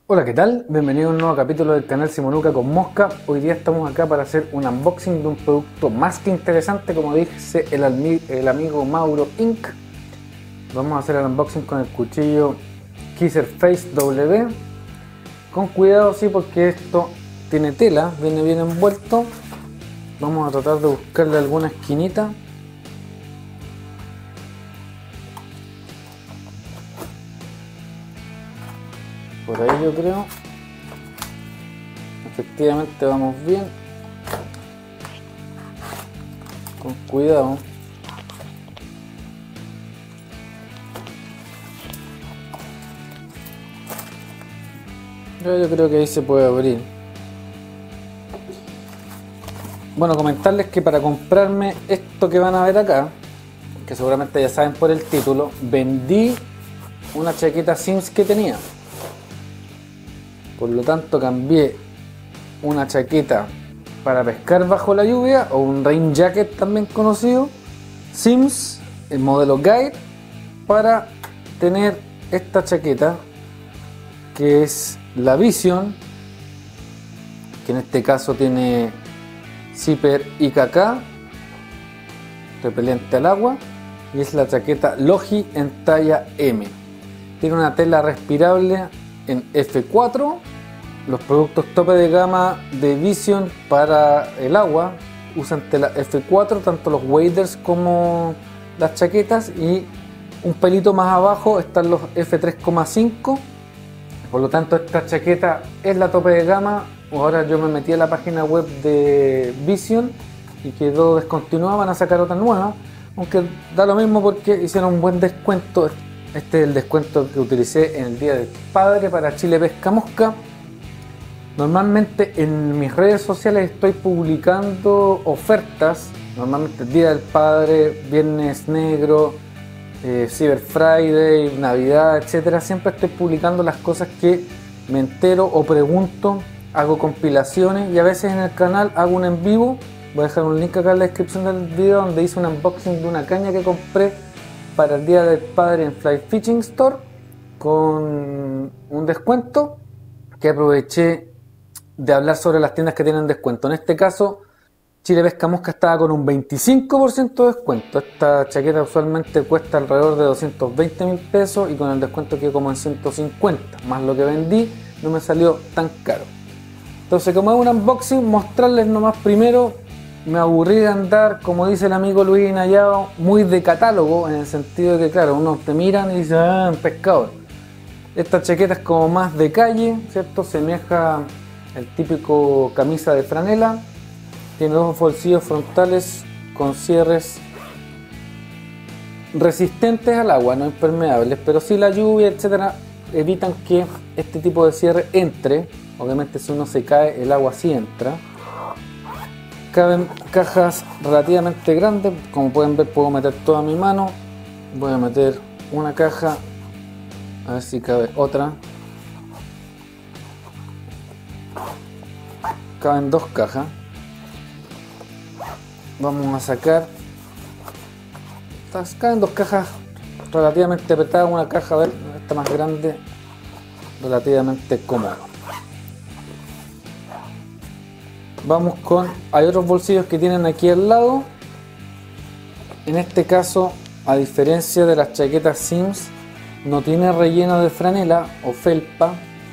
Hola, ¿qué tal? Bienvenido a un nuevo capítulo del canal Simonuca con Mosca. Hoy día estamos acá para hacer un unboxing de un producto más que interesante, como dice el amigo Mauro Inc. Vamos a hacer el unboxing con el cuchillo Kisser Face W. Con cuidado, sí, porque esto tiene tela, viene bien envuelto. Vamos a tratar de buscarle alguna esquinita. Por ahí yo creo. Efectivamente vamos bien. Con cuidado. Yo creo que ahí se puede abrir. Bueno, comentarles que para comprarme esto que van a ver acá, que seguramente ya saben por el título, vendí una chaqueta Sims que tenía. Por lo tanto cambié una chaqueta para pescar bajo la lluvia, o un rain jacket también conocido, Sims, el modelo Guide, para tener esta chaqueta que es la Vision, que en este caso tiene zipper IKK, repelente al agua, y es la chaqueta Logi en talla M. Tiene una tela respirable en F4. Los productos tope de gama de Vision para el agua usan tela F4, tanto los waders como las chaquetas, y un pelito más abajo están los F3,5. Por lo tanto, esta chaqueta es la tope de gama. Ahora yo me metí a la página web de Vision y quedó descontinuada, van a sacar otra nueva, aunque da lo mismo porque hicieron un buen descuento. Este es el descuento que utilicé en el Día del Padre para Chile Pesca Mosca. Normalmente en mis redes sociales estoy publicando ofertas, normalmente el Día del Padre, Viernes Negro, Cyber Friday, Navidad, etcétera. Siempre estoy publicando las cosas que me entero o pregunto, hago compilaciones, y a veces en el canal hago un en vivo. Voy a dejar un link acá en la descripción del video donde hice un unboxing de una caña que compré para el Día del Padre en Fly Fishing Store con un descuento que aproveché de hablar sobre las tiendas que tienen descuento. En este caso, Chile Pesca Mosca estaba con un 25% de descuento. Esta chaqueta usualmente cuesta alrededor de 220.000 pesos y con el descuento quedó como en 150, más lo que vendí, no me salió tan caro. Entonces, como es un unboxing, mostrarles nomás primero. Me aburrí de andar, como dice el amigo Luis Nayao, muy de catálogo, en el sentido de que, claro, uno te miran y dice, ah, un pescador. Esta chaqueta es como más de calle, ¿cierto? Semeja el típico camisa de franela. Tiene dos bolsillos frontales con cierres resistentes al agua, no impermeables, pero sí la lluvia, etcétera, evitan que este tipo de cierre entre. Obviamente, si uno se cae, el agua sí entra. Caben cajas relativamente grandes, como pueden ver puedo meter toda mi mano. Voy a meter una caja, a ver si cabe otra. Caben dos cajas. Vamos a sacar. Caben dos cajas relativamente apretadas, una caja, a ver, esta más grande, relativamente cómoda. Vamos con, hay otros bolsillos que tienen aquí al lado. En este caso, a diferencia de las chaquetas Sims, no tiene relleno de franela o felpa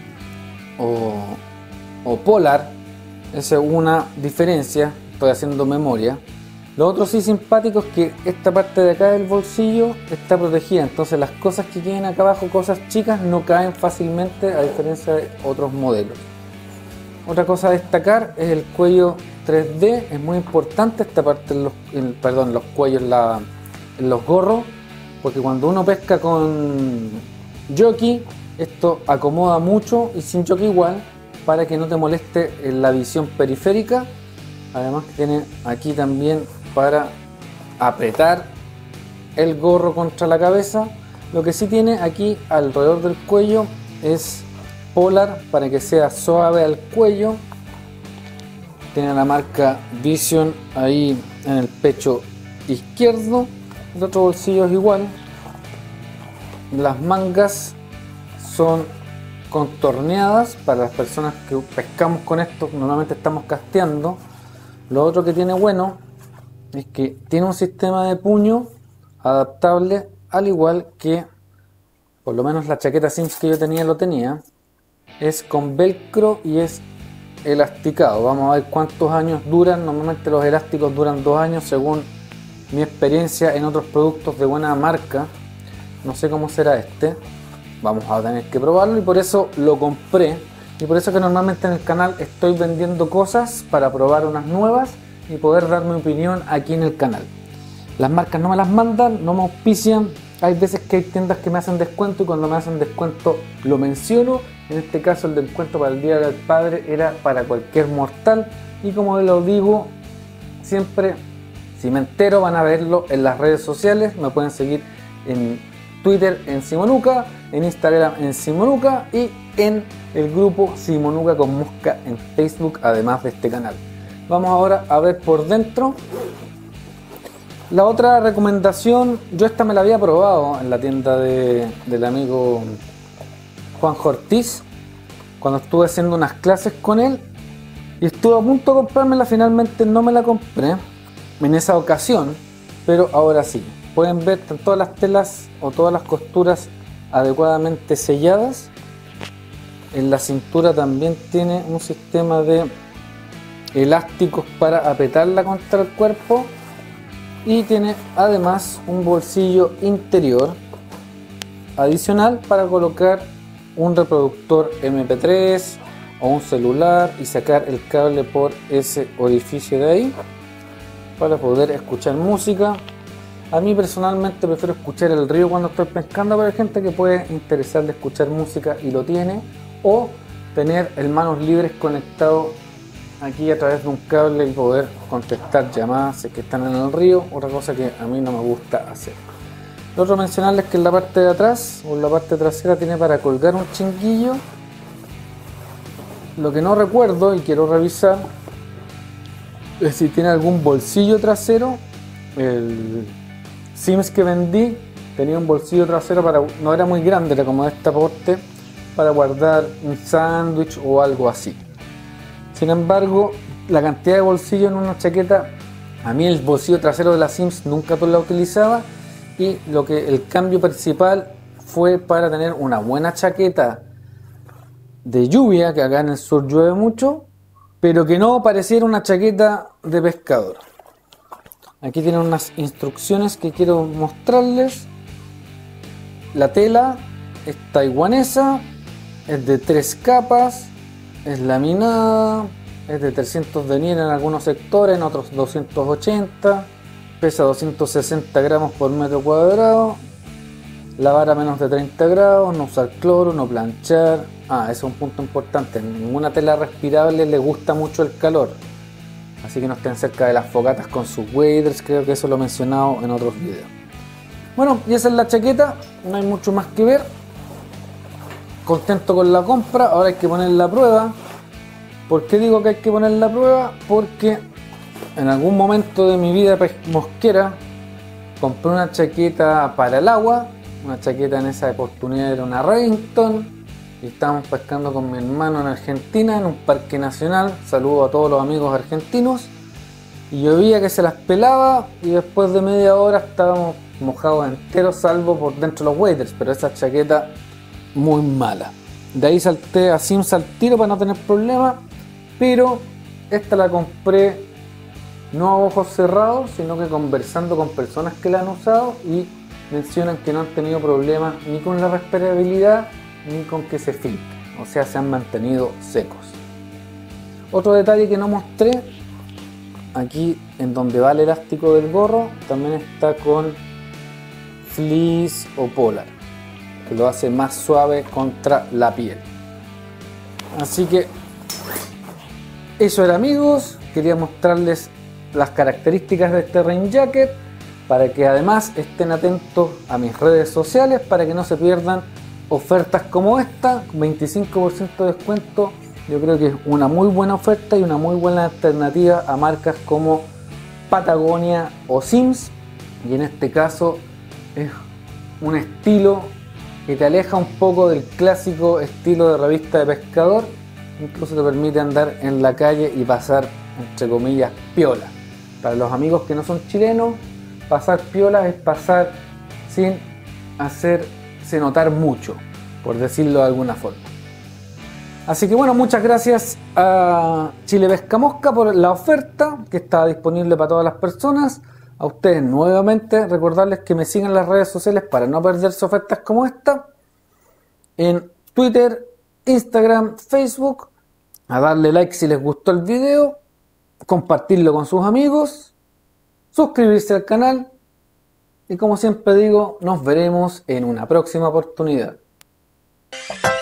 o polar. Esa es una diferencia, estoy haciendo memoria. Lo otro sí simpático es que esta parte de acá del bolsillo está protegida, entonces las cosas que queden acá abajo, cosas chicas, no caen fácilmente, a diferencia de otros modelos. Otra cosa a destacar es el cuello 3D, es muy importante esta parte en los cuellos, en los gorros, porque cuando uno pesca con jockey, esto acomoda mucho, y sin jockey igual, para que no te moleste en la visión periférica. Además que tiene aquí también para apretar el gorro contra la cabeza. Lo que sí tiene aquí alrededor del cuello es polar para que sea suave al cuello. Tiene la marca Vision ahí en el pecho izquierdo. El otro bolsillo es igual. Las mangas son contorneadas para las personas que pescamos con esto. Normalmente estamos casteando. Lo otro que tiene bueno es que tiene un sistema de puño adaptable, al igual que por lo menos la chaqueta Sims que yo tenía lo tenía. Es con velcro y es elasticado. Vamos a ver cuántos años duran. Normalmente los elásticos duran 2 años según mi experiencia en otros productos de buena marca. No sé cómo será este, vamos a tener que probarlo, y por eso lo compré. Y por eso que normalmente en el canal estoy vendiendo cosas para probar unas nuevas y poder dar mi opinión aquí en el canal. Las marcas no me las mandan, no me auspician. Hay veces que hay tiendas que me hacen descuento y cuando me hacen descuento lo menciono. En este caso el descuento para el Día del Padre era para cualquier mortal. Y como lo digo siempre, si me entero van a verlo en las redes sociales. Me pueden seguir en Twitter en Simonuca, en Instagram en Simonuca y en el grupo Simonuca con Mosca en Facebook, además de este canal. Vamos ahora a ver por dentro. La otra recomendación, yo esta me la había probado en la tienda del amigo Juan Ortiz cuando estuve haciendo unas clases con él y estuve a punto de comprármela. Finalmente no me la compré en esa ocasión, pero ahora sí. Pueden ver todas las telas o todas las costuras adecuadamente selladas. En la cintura también tiene un sistema de elásticos para apretarla contra el cuerpo. Y tiene además un bolsillo interior adicional para colocar un reproductor MP3 o un celular y sacar el cable por ese orificio de ahí para poder escuchar música. A mí personalmente prefiero escuchar el río cuando estoy pescando, pero hay gente que puede interesarle escuchar música y lo tiene, o tener el manos libres conectado aquí a través de un cable y poder contestar llamadas que están en el río, otra cosa que a mí no me gusta hacer. Lo otro mencionarles que en la parte de atrás o en la parte trasera tiene para colgar un chinguillo. Lo que no recuerdo y quiero revisar es si tiene algún bolsillo trasero. El Sims que vendí tenía un bolsillo trasero para, no era muy grande, era como de este porte, para guardar un sándwich o algo así. Sin embargo, la cantidad de bolsillos en una chaqueta, a mí el bolsillo trasero de la Sims nunca la utilizaba, y el cambio principal fue para tener una buena chaqueta de lluvia, que acá en el sur llueve mucho, pero que no pareciera una chaqueta de pescador. Aquí tienen unas instrucciones que quiero mostrarles. La tela es taiwanesa, es de 3 capas, es laminada, es de 300 de nieve en algunos sectores, en otros 280, pesa 260 gramos por metro cuadrado, lavar a menos de 30 grados, no usar cloro, no planchar. Eso es un punto importante, ninguna tela respirable le gusta mucho el calor, así que no estén cerca de las fogatas con sus waders, creo que eso lo he mencionado en otros videos. Bueno, y esa es la chaqueta, no hay mucho más que ver. Contento con la compra, ahora hay que poner la prueba. ¿Por qué digo que hay que poner la prueba? Porque en algún momento de mi vida mosquera compré una chaqueta para el agua. Una chaqueta en esa oportunidad era una Remington. Y estábamos pescando con mi hermano en Argentina, en un parque nacional. Saludo a todos los amigos argentinos. Y yo veía que se las pelaba y después de media hora estábamos mojados enteros, salvo por dentro de los waders. Pero esa chaqueta muy mala. De ahí salté a Sims al tiro para no tener problemas, pero esta la compré no a ojos cerrados, sino que conversando con personas que la han usado y mencionan que no han tenido problemas ni con la respirabilidad ni con que se filtre, o sea, se han mantenido secos. Otro detalle que no mostré, aquí en donde va el elástico del gorro también está con fleece o polar, que lo hace más suave contra la piel. Así que eso era, amigos, quería mostrarles las características de este Rain Jacket para que además estén atentos a mis redes sociales para que no se pierdan ofertas como esta, 25% de descuento. Yo creo que es una muy buena oferta y una muy buena alternativa a marcas como Patagonia o Sims, y en este caso es un estilo que te aleja un poco del clásico estilo de revista de pescador, incluso te permite andar en la calle y pasar, entre comillas, piola. Para los amigos que no son chilenos, pasar piola es pasar sin hacerse notar mucho, por decirlo de alguna forma. Así que bueno, muchas gracias a Chile Pesca Mosca por la oferta que está disponible para todas las personas. A ustedes nuevamente recordarles que me sigan en las redes sociales para no perderse ofertas como esta. En Twitter, Instagram, Facebook. A darle like si les gustó el video. Compartirlo con sus amigos. Suscribirse al canal. Y como siempre digo, nos veremos en una próxima oportunidad.